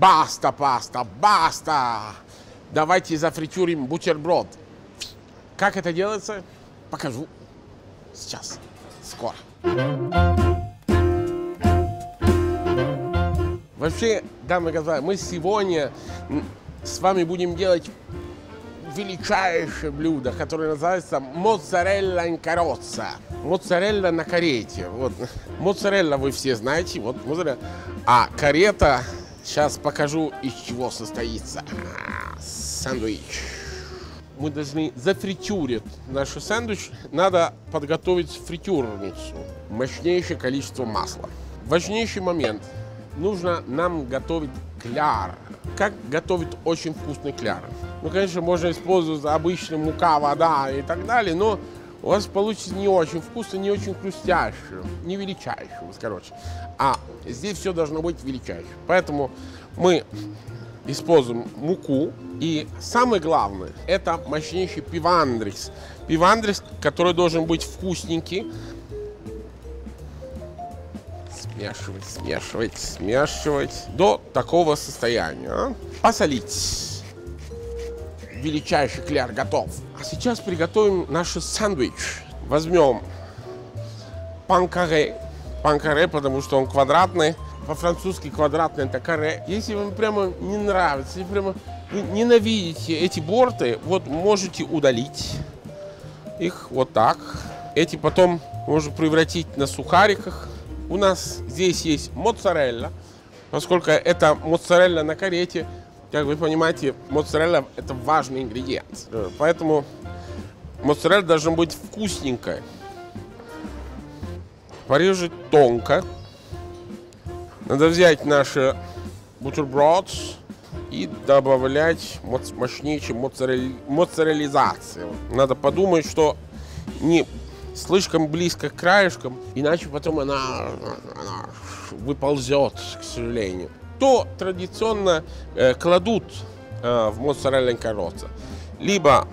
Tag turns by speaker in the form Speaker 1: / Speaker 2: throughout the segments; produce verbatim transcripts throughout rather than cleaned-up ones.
Speaker 1: Баста, паста, баста! Давайте зафритюрим бутерброд. Как это делается? Покажу сейчас, скоро. Вообще, дамы и господа, мы сегодня с вами будем делать величайшее блюдо, которое называется моцарелла ин кароцца. Моцарелла на карете. Вот. Моцарелла вы все знаете. Вот, моцарелла. А карета, сейчас покажу, из чего состоится. Сэндвич. Мы должны зафритюрить наш сэндвич. Надо подготовить фритюрницу. Мощнейшее количество масла. Важнейший момент. Нужно нам готовить кляр. Как готовить очень вкусный кляр? Ну, конечно, можно использовать обычную мука, вода и так далее, но у вас получится не очень вкусно, не очень хрустящее, не величайшее, короче. А здесь все должно быть величайшее. Поэтому мы используем муку. И самое главное, это мощнейший пивандрис. Пивандрис, который должен быть вкусненький. Смешивать, смешивать, смешивать до такого состояния. Посолить. Величайший кляр готов. А сейчас приготовим наш сэндвич. Возьмем пан-карре. Пан-карре, потому что он квадратный. По-французски квадратный это карре. Если вам прямо не нравится, если прямо вы ненавидите эти борты, вот можете удалить их вот так. Эти потом можно превратить на сухариках. У нас здесь есть моцарелла, поскольку это моцарелла на карете, как вы понимаете, моцарелла – это важный ингредиент. Поэтому моцарелла должна быть вкусненькой. Порежать тонко. Надо взять наш бутерброд и добавлять мощнейшую моцарелли... моцареллизацию. Надо подумать, что не слишком близко к краешкам, иначе потом она, она выползет, к сожалению. То традиционно э, кладут э, в моцарелла ин кароцца либо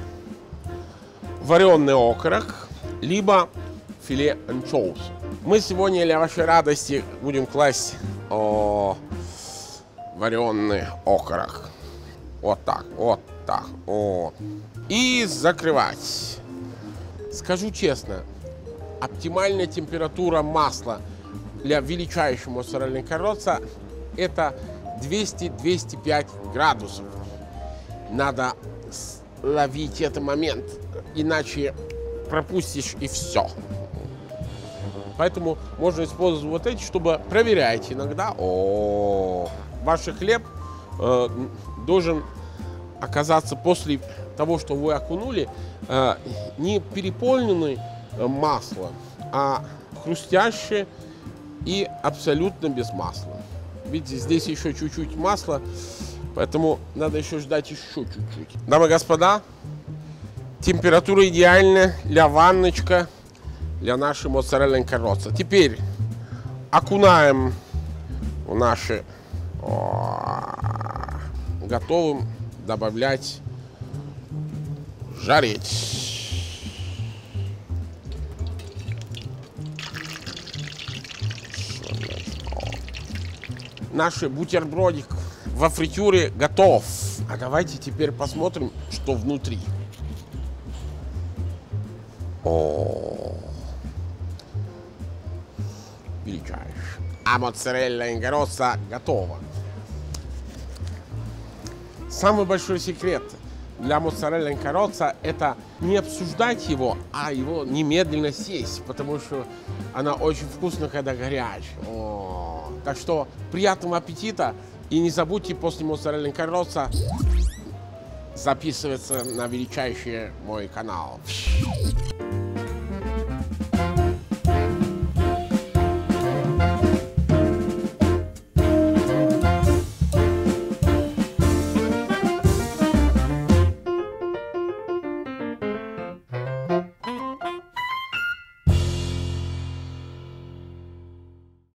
Speaker 1: вареный окорок, либо филе анчоуса. Мы сегодня для вашей радости будем класть о, вареный окорок. Вот так, вот так, вот. И закрывать. Скажу честно, оптимальная температура масла для величайшего моцарелла ин кароцца это двести — двести пять градусов. Надо ловить этот момент, иначе пропустишь и все. Поэтому можно использовать вот эти, чтобы проверять иногда. О, ваш хлеб э, должен оказаться после того, что вы окунули, э, не переполненный э, маслом, а хрустящее и абсолютно без масла. Видите, здесь еще чуть-чуть масла, поэтому надо еще ждать еще чуть-чуть. Дамы и господа, температура идеальная для ванночка, для нашей моцарелла ин кароцца. Теперь окунаем в наши... О, готовым добавлять, жарить. Наш бутербродик во фритюре готов. А давайте теперь посмотрим, что внутри. О, величайший. А моцарелла ин кароцца готова. Самый большой секрет для моцарелла ин кароцца это не обсуждать его, а его немедленно съесть, потому что она очень вкусна, когда горячая. О, так что приятного аппетита и не забудьте после моцарелла ин кароцца записываться на величайший мой канал.